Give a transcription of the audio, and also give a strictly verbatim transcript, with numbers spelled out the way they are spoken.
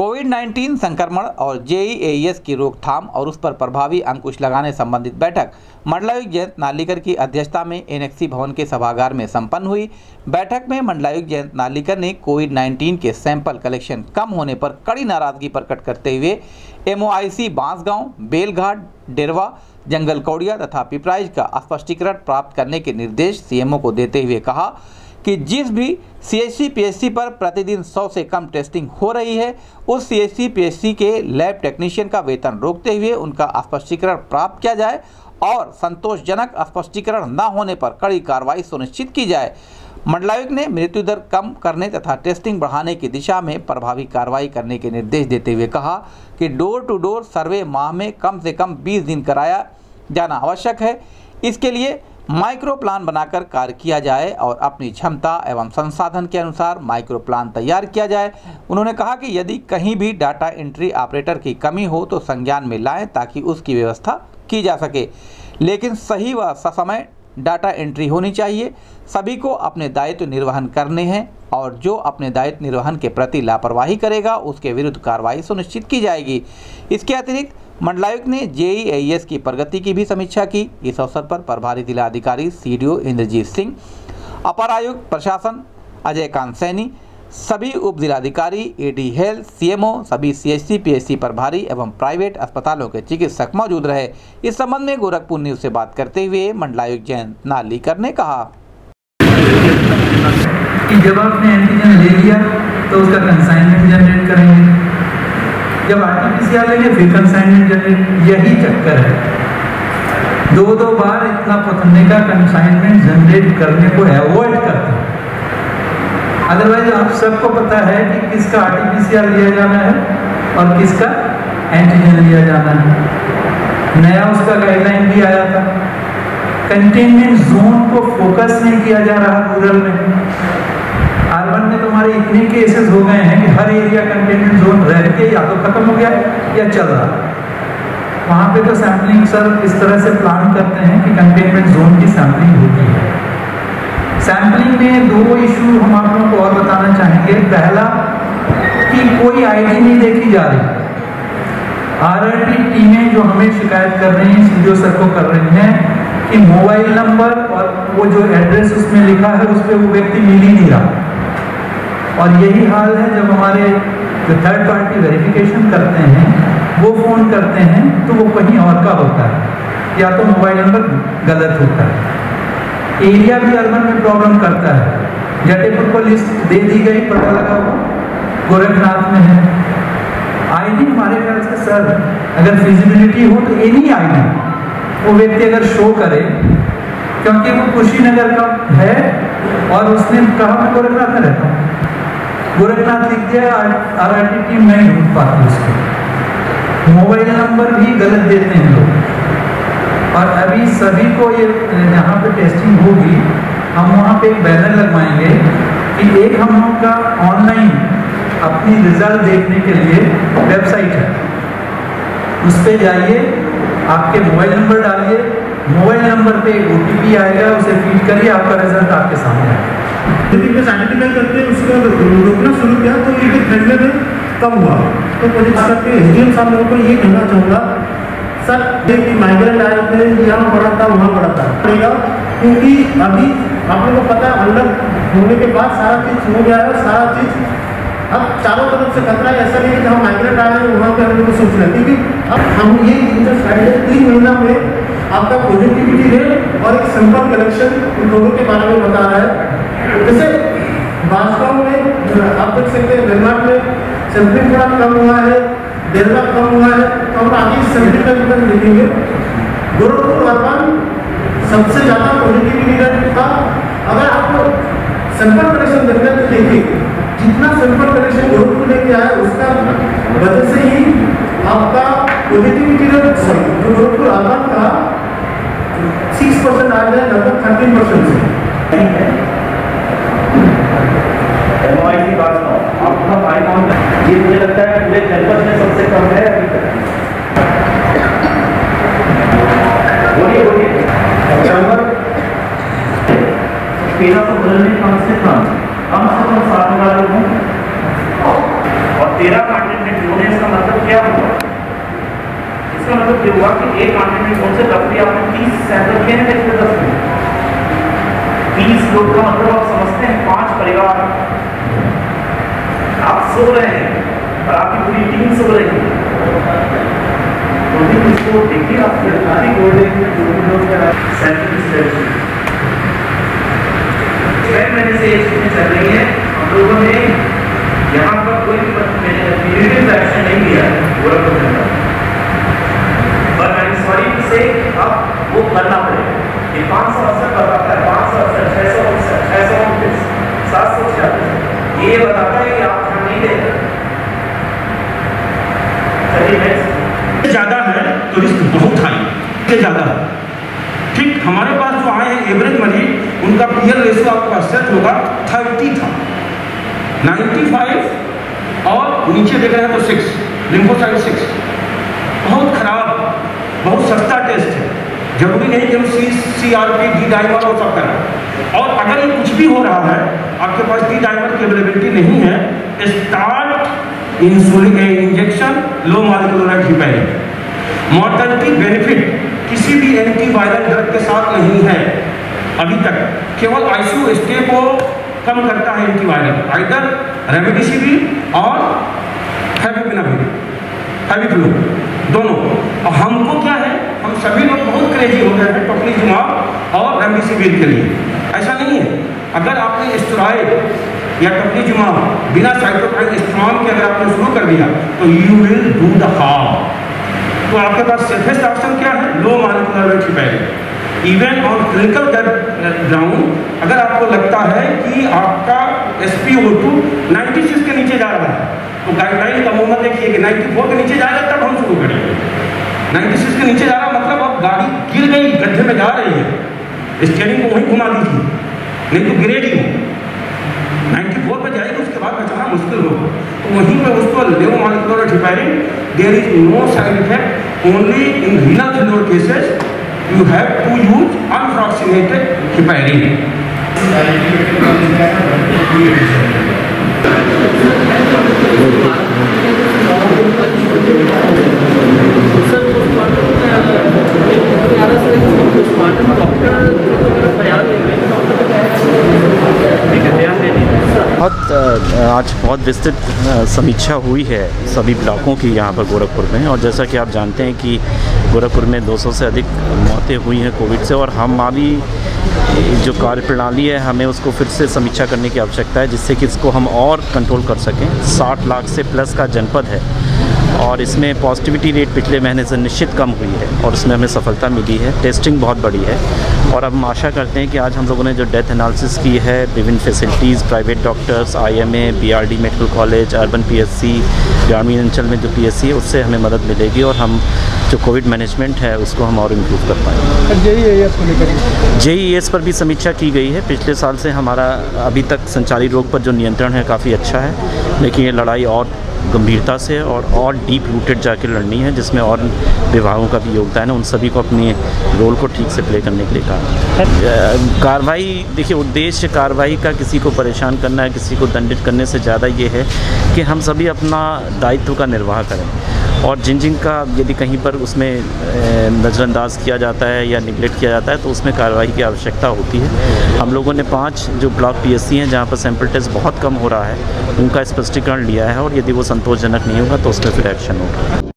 Covid nineteen संक्रमण और JES की रोकथाम और उस पर प्रभावी अंकुश लगाने संबंधित बैठक मंडलायुक्त जयंत नार्लिकर की अध्यक्षता में एनेक्सी भवन के सभागार में संपन्न हुई। बैठक में मंडलायुक्त जयंत नार्लिकर ने कोविड नाइन्टीन के सैंपल कलेक्शन कम होने पर कड़ी नाराजगी प्रकट करते हुए एमओआईसी बांसगांव, बेलघाट, डेरवा, जंगल कौड़िया तथा पिपराइच का स्पष्टीकरण प्राप्त करने के निर्देश सीएमओ को देते हुए कहा कि जिस भी सीएचसी पीएचसी पर प्रतिदिन सौ से कम टेस्टिंग हो रही है, उस सीएचसी पीएचसी के लैब टेक्नीशियन का वेतन रोकते हुए उनका स्पष्टीकरण प्राप्त किया जाए और संतोषजनक स्पष्टीकरण न होने पर कड़ी कार्रवाई सुनिश्चित की जाए। मंडलायुक्त ने मृत्यु दर कम करने तथा टेस्टिंग बढ़ाने की दिशा में प्रभावी कार्रवाई करने के निर्देश देते हुए कहा कि डोर टू डोर सर्वे माह में कम से कम बीस दिन कराया जाना आवश्यक है। इसके लिए माइक्रो प्लान बनाकर कार्य किया जाए और अपनी क्षमता एवं संसाधन के अनुसार माइक्रो प्लान तैयार किया जाए। उन्होंने कहा कि यदि कहीं भी डाटा एंट्री ऑपरेटर की कमी हो तो संज्ञान में लाएं ताकि उसकी व्यवस्था की जा सके, लेकिन सही व ससमय डाटा एंट्री होनी चाहिए। सभी को अपने दायित्व निर्वहन करने हैं और जो अपने दायित्व निर्वहन के प्रति लापरवाही करेगा उसके विरुद्ध कार्रवाई सुनिश्चित की जाएगी। इसके अतिरिक्त मंडलायुक्त ने जेईएस की प्रगति की भी समीक्षा की। इस अवसर पर प्रभारी जिला अधिकारी सीडीओ इंद्रजीत सिंह, अपर आयुक्त प्रशासन अजय कांत सैनी, सभी उप जिलाधिकारी, एडी हेल्थ, सीएमओ, सभी सीएचसी पीएचसी प्रभारी एवं प्राइवेट अस्पतालों के चिकित्सक मौजूद रहे। इस संबंध में गोरखपुर न्यूज से बात करते हुए मंडलायुक्त जयंत नार्लिकर ने कहा कि जब आपने एंटीजन ले लिया तो उसका कंसाइनमेंट जनरेट करेंगे, जब आरटीपीसीआर लेंगे फिर कंसाइनमेंट जनरेट, यही चक्कर है। दो दो बार इतना पकड़ने का कंसाइनमेंट जनरेट करने को अवॉइड करते हैं। अदरवाइज आप सबको पता है कि किसका आरटीपीसीआर लिया जाना है और किसका एंटीजन लिया जाना है। नया उसका गाइडलाइन भी आया था, कंटेनमेंट जोन को फोकस नहीं किया जा रहा रूरल में। अर्बन में तुम्हारे इतने केसेस हो गए हैं कि हर एरिया कंटेनमेंट जोन रह के या तो खत्म हो गया या चल रहा। वहाँ पे तो सैम्पलिंग सर इस तरह से प्लान करते हैं कि कंटेनमेंट जोन की सैम्पलिंग होती है। सैम्पलिंग में दो इशू हम आप लोगों को और बताना चाहेंगे। पहला कि कोई आईडी नहीं देखी जा रही। आरआरटी टीमें जो हमें शिकायत कर रही हैं, सीडीओ सर को कर रही हैं कि मोबाइल नंबर और वो जो एड्रेस उसमें लिखा है उस पर वो व्यक्ति मिल ही नहीं रहा। और यही हाल है जब हमारे जो थर्ड पार्टी वेरिफिकेशन करते हैं वो फ़ोन करते हैं तो वो कहीं और का होता है या तो मोबाइल नंबर गलत होता है। एरिया भी अर्बन में प्रॉब्लम करता है। जटेपुर को लिस्ट दे दी गई, पता लगा वो गोरखनाथ में है। आईडी हमारे ख्याल से सर अगर फिजिबिलिटी हो तो एनी आईडी वो व्यक्ति अगर शो करे, क्योंकि वो कुशीनगर का है और उसने कहा मैं गोरखनाथ में रहता हूँ, गोरखनाथ लिख दिया, आरआरटी टीम नहीं ढूंढ पाती उसको। मोबाइल नंबर भी गलत देते हैं लोग। और अभी सभी को ये यहाँ पे टेस्टिंग होगी, हम वहाँ पे एक बैनर लगवाएंगे कि एक हम लोग का ऑनलाइन अपनी रिजल्ट देखने के लिए वेबसाइट है, उस पर जाइए, आपके मोबाइल नंबर डालिए, मोबाइल नंबर पे ओटीपी आएगा, उसे फीड करिए, आपका रिजल्ट आपके सामने आएगा। यदि साइंटिफिकल करके उसको रोकना शुरू किया तो ये फैसले में कम हुआ। तो मुझे के एसडीएम साहब लोगों को ये कहना चाहूँगा सर, देखिए माइग्रेंट आए थे, यहाँ पड़ा था वहाँ पड़ा था पड़ेगा, क्योंकि अभी आप लोगों को पता है अलग होने के बाद सारा चीज़ हो गया है। सारा चीज़ अब चारों तरफ से खतरा है। ऐसा नहीं है जहाँ माइग्रेंट आए हैं वहाँ पे हम लोग सोच रहे हैं, क्योंकि अब हम ये इंटरेस्ट तीन महीना में आपका पॉजिटिविटी रेट और एक सैंपल कलेक्शन उन लोगों के बारे में बता रहा है। जैसे बांसगांव में आप देख सकते हैं, बेलघाट में सैंपलिंग थोड़ा कम हुआ है, डेरवा कम हुआ है, तो हम आगे सैंपलिंग का रिजल्ट देखेंगे। गोरखपुर अर्बन सबसे ज़्यादा पॉजिटिविटी रेट था। अगर आपको सैंपल कलेक्शन देखना तो देखिए, जितना सैंपल कलेक्शन गोरखपुर लेके आया उसका वजह से ही आपका पॉजिटिविटी रेट जो गोरखपुर अर्बन का सिक्स परसेंट आ गया, लगभग थर्टीन परसेंट से। एमओआईसी बात आपका फाइल काउंट ये मुझे लगता है पूरे जनपद में सबसे कम है अभी तक। बोलिए बोलिए तेरह सौ बदलने कम से कम कम से कम सात हजार लोग हों और तेरह का अटेंडेंट होने इसका मतलब क्या हुआ? इसका मतलब ये हुआ कि एक कॉन्टिनेंट जोन से रफली आपने तीस सैंपल किए हैं पिछले दस मिनट। तीस लोग का मतलब आप समझते हैं पांच परिवार। आप सो रहे हैं और आपकी पूरी टीम सो रही है। तो भी इसको देखिए, आप सरकारी बोर्डिंग में जो भी लोग सेंट्रल छह महीने से ये चीजें चल रही है। हम लोगों ने यहाँ पर कोई पीरियड एक्शन नहीं लिया है गोरखपुर के अंदर, पर आई एम सॉरी टू से अब वो करना पड़ेगा। ये पाँच सौ अड़सठ बताता है, पाँच सौ अड़सठ छः सौ अड़सठ छः सौ उनतीस सात सौ छियालीस ये बताता है कि आप ध्यान नहीं दे रहे। ज़्यादा है तो रिस्क बहुत हाई ज़्यादा है। ठीक, हमारे पास जो आए हैं एवरेज मरीज, उनका पीएल रेशियो आपका सेट होगा थर्टी था, नाइन्टी फाइव और नीचे देख रहे हैं तो सिक्स, लिम्फोसाइट सिक्स। बहुत खराब, बहुत सस्ता टेस्ट है। जरूरी नहीं कि हम C C R P D dimer और सब करें। और अगर ये कुछ भी हो रहा है, आपके पास डी डाइमर की अवेलेबिलिटी नहीं है, start insulin injection low molecular heparin. Mortality benefit किसी भी एंटीवायरल ड्रग के साथ नहीं है अभी तक, केवल आईसीयू स्टे को कम करता है एंटीवायरल, आइदर रेमडेसिविर और फेविपिराविर, फेविफ्लू दोनों। और हमको क्या है, हम सभी लोग बहुत क्रेजी हो गए हैं टोक्लीजुमाब और रेमडेसिविर के लिए। ऐसा नहीं है, अगर आपने स्टेरॉइड या टोक्लीजुमाब बिना साइटोकाइन स्ट्रॉन्ग के अगर आपने शुरू कर दिया तो you will do the harm. तो आपके पास सेफेस्ट ऑप्शन क्या है, low molecular heparin. Even on clinical ground अगर आपको लगता है कि आपका S P O two ninety six के नीचे जा रहा है तो गाइडलाइन का मूवमेंट देखिए कि नाइन्टी फोर के नीचे जाएगा तब हम शुरू करेंगे। नाइन्टी सिक्स के नीचे जा रहा मतलब अब गाड़ी गिर गई, गड्ढे में जा रही है, स्टीयरिंग को वहीं घुमा दीजिए, नहीं तो गिरेगी वो। नाइन्टी फोर पर जाएगी, उसके बाद बचाना मुश्किल होगा। तो वहीं पर उसको low molecular heparin, there is no side effect, only in renal failure cases you have to use unfractionated heparin. बहुत आज बहुत विस्तृत समीक्षा हुई है सभी ब्लॉकों की यहाँ पर गोरखपुर में। और जैसा कि आप जानते हैं कि गोरखपुर में दो सौ से अधिक मौतें हुई हैं कोविड से, और हम अभी जो कार्यप्रणाली है हमें उसको फिर से समीक्षा करने की आवश्यकता है, जिससे कि इसको हम और कंट्रोल कर सकें। साठ लाख से प्लस का जनपद है और इसमें पॉजिटिविटी रेट पिछले महीने से निश्चित कम हुई है और उसमें हमें सफलता मिली है। टेस्टिंग बहुत बड़ी है और अब हम आशा करते हैं कि आज हम लोगों ने जो डेथ एनालिसिस की है, विभिन्न facilities, private doctors, IMA, BRD medical college, urban PHC, ग्रामीण अंचल में जो पीएचसी है, उससे हमें मदद मिलेगी और हम जो कोविड मैनेजमेंट है उसको हम और इम्प्रूव कर पाएंगे। जेईएस को लेकर जेईएस पर भी समीक्षा की गई है। पिछले साल से हमारा अभी तक संचारी रोग पर जो नियंत्रण है काफ़ी अच्छा है, लेकिन ये लड़ाई और गंभीरता से और और डीप रूटेड जाके लड़नी है, जिसमें और विभागों का भी योगदान है। उन सभी को अपने रोल को ठीक से प्ले करने के लिए कहा। कार्रवाई, देखिए, उद्देश्य कार्रवाई का किसी को परेशान करना है, किसी को दंडित करने से ज़्यादा ये है कि हम सभी अपना दायित्व का निर्वाह करें और जिन जिन का यदि कहीं पर उसमें नज़रअंदाज किया जाता है या निगलेक्ट किया जाता है तो उसमें कार्रवाई की आवश्यकता होती है। हम लोगों ने पाँच जो ब्लॉक पीएचसी हैं जहाँ पर सैंपल टेस्ट बहुत कम हो रहा है, उनका स्पष्टीकरण लिया है और यदि वो संतोषजनक नहीं होगा तो उसमें फिर एक्शन होगा।